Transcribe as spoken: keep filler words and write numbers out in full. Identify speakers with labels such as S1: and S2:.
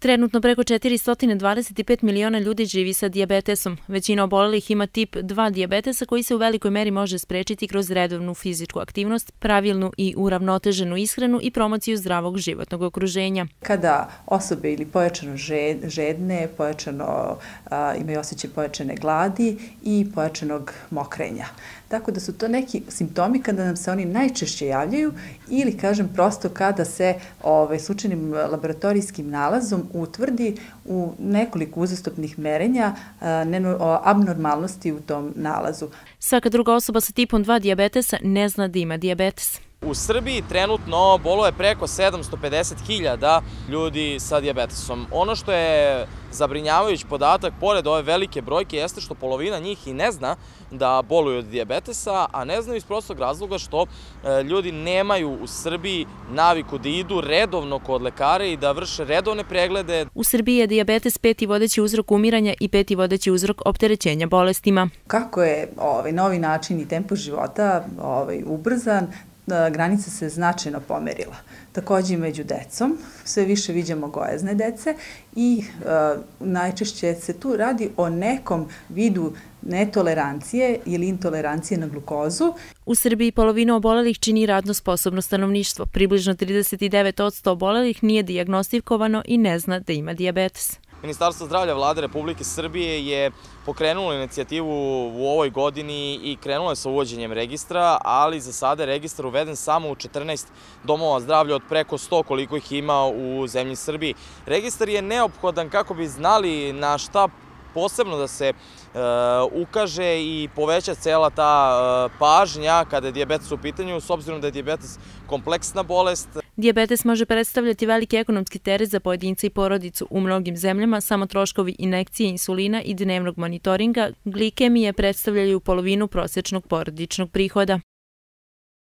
S1: Trenutno preko četiristo dvadeset pet miliona ljudi živi sa dijabetesom. Većina obolelih ima tip dva dijabetesa koji se u velikoj meri može sprečiti kroz redovnu fizičku aktivnost, pravilnu i uravnoteženu ishranu i promociju zdravog životnog okruženja.
S2: Kada osobe ili pojačano žedne, pojačano a, imaju osjećaj pojačane gladi i pojačanog mokrenja. Tako da su to neki simptomi kada nam se oni najčešće javljaju ili, kažem, prosto kada se ovaj, slučajnim laboratorijskim nalazom utvrdi u nekoliko uzastopnih merenja abnormalnosti u tom nalazu.
S1: Svaka druga osoba sa tipom dva dijabetesa ne zna da ima dijabetes.
S3: U Srbiji trenutno boluje preko sedamsto pedeset hiljada ljudi sa dijabetesom. Ono što je zabrinjavajući podatak, pored ove velike brojke, jeste što polovina njih i ne zna da boluju od dijabetesa, a ne znaju iz prostog razloga što ljudi nemaju u Srbiji naviku da idu redovno kod lekara i da vrše redovne preglede.
S1: U Srbiji je dijabetes peti vodeći uzrok umiranja i peti vodeći uzrok opterećenja bolestima.
S2: Kako je ovaj novi način i tempo života ovaj, ubrzan, granica se značajno pomerila. Takođe i među decom, sve više viđamo gojazne dece i e, najčešće se tu radi o nekom vidu netolerancije ili intolerancije na glukozu.
S1: U Srbiji polovinu obolelih čini radno sposobno stanovništvo. Približno trideset devet posto obolelih nije dijagnostikovano i ne zna da ima dijabetes.
S3: Ministarstvo zdravlja Vlade Republike Srbije je pokrenulo inicijativu u ovoj godini i krenulo je sa uvođenjem registra, ali za sada je registar uveden samo u četrnaest domova zdravlja od preko sto koliko ih ima u zemlji Srbiji. Registar je neophodan kako bi znali na šta posebno da se e, ukaže i poveća cela ta e, pažnja kada je dijabetes u pitanju, s obzirom da je dijabetes kompleksna bolest.
S1: Dijabetes može predstavljati veliki ekonomski teret za pojedinca i porodicu. U mnogim zemljama samo troškovi injekcije insulina i dnevnog monitoringa glikemije predstavljaju polovinu prosječnog porodičnog prihoda.